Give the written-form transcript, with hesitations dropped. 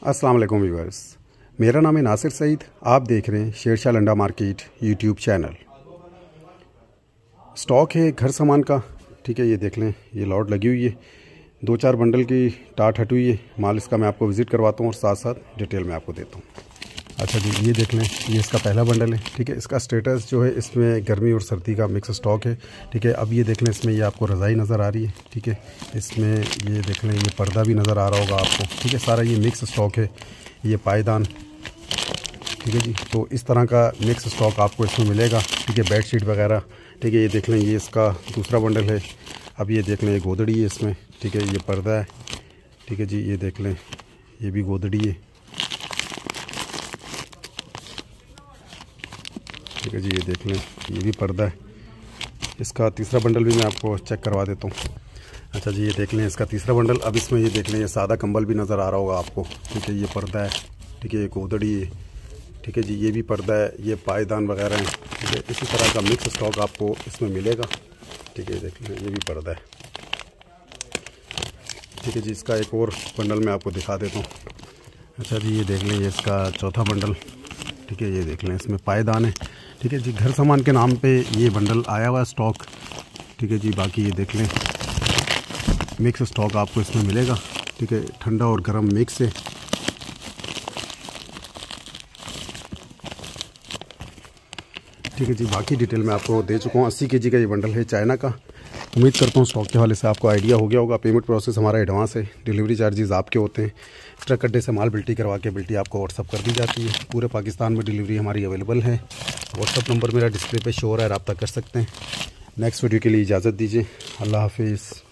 अस्सलाम वालेकुम व्यूअर्स, मेरा नाम है नासिर सईद। आप देख रहे हैं Shershah Landa market YouTube channel. Stock है घर सामान का, ठीक है। ये देख लें, ये लॉट लगी हुई है, 2-4 बंडल की टाट हटी हुई है। माल इसका मैं आपको विज़िट करवाता हूँ और साथ साथ डिटेल में आपको देता हूँ। अच्छा जी, ये देख लें, ये इसका पहला बंडल है, ठीक है। इसका स्टेटस जो है, इसमें गर्मी और सर्दी का मिक्स स्टॉक है, ठीक है। अब ये देख लें, इसमें ये आपको रज़ाई नज़र आ रही है, ठीक है। इसमें ये देख लें, ये पर्दा भी नज़र आ रहा होगा आपको, ठीक है। सारा ये मिक्स स्टॉक है, ये पायदान, ठीक है जी। तो इस तरह का मिक्स स्टॉक आपको इसमें मिलेगा, ठीक है। बेड शीट वगैरह, ठीक है। ये देख लें, ये इसका दूसरा बंडल है। अब ये देख लें, ये गोदड़ी है इसमें, ठीक है। ये पर्दा है, ठीक है जी। ये देख लें, ये भी गोदड़ी है, ठीक है जी। ये देख लें, ये भी पर्दा है। इसका तीसरा बंडल भी मैं आपको चेक करवा देता हूँ। अच्छा जी, ये देख लें, इसका तीसरा बंडल। अब इसमें ये देख लें, ये सादा कंबल भी नज़र आ रहा होगा आपको, ठीक है। ये पर्दा है, ठीक है। ये गोदड़ी है, ठीक है जी। ये भी पर्दा है, ये पायदान वगैरह हैं, ठीक है। इसी तरह का मिक्स स्टॉक आपको इसमें मिलेगा, ठीक है। देख लें, ये भी पर्दा है, ठीक है जी। इसका एक और बंडल मैं आपको दिखा देता हूँ। अच्छा जी, ये देख लें, ये इसका चौथा बंडल, ठीक है। ये देख लें, इसमें पायदान है, ठीक है जी। घर सामान के नाम पे ये बंडल आया हुआ स्टॉक, ठीक है जी। बाकी ये देख लें, मिक्स स्टॉक आपको इसमें मिलेगा, ठीक है। ठंडा और गर्म मिक्स है, ठीक है जी। बाकी डिटेल मैं आपको दे चुका हूँ। 80 kg का ये बंडल है, चाइना का। उम्मीद करता हूँ स्टॉक के हवाले से आपको आइडिया हो गया होगा। पेमेंट प्रोसेस हमारा एडवांस है, डिलीवरी चार्जेस आपके होते हैं। ट्रक अड्डे से माल बिल्टी करवा के बिल्टी आपको व्हाट्सअप कर दी जाती है। पूरे पाकिस्तान में डिलीवरी हमारी अवेलेबल है। व्हाट्सअप नंबर मेरा डिस्प्ले पे शो हो रहा है, रब्ता कर सकते हैं। नेक्स्ट वीडियो के लिए इजाज़त दीजिए। अल्लाह हाफिज़।